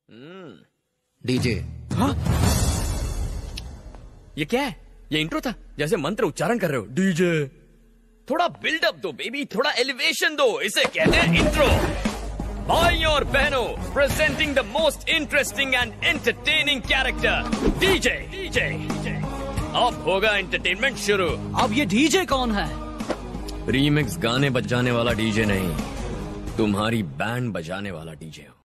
DJ. हाँ? ये क्या है? ये इंट्रो था? जैसे मंत्र उच्चारण कर रहे हो। डीजे। थोड़ा बिल्डअप दो बेबी, थोड़ा एलिवेशन दो, इसे कहते हैं इंट्रो। भाइयों और बहनों, presenting the most interesting and entertaining character, DJ. DJ अब होगा एंटरटेनमेंट शुरू। अब ये डीजे कौन है? रीमिक्स गाने बजाने वाला डीजे नहीं, तुम्हारी बैंड बजाने वाला डीजे हो।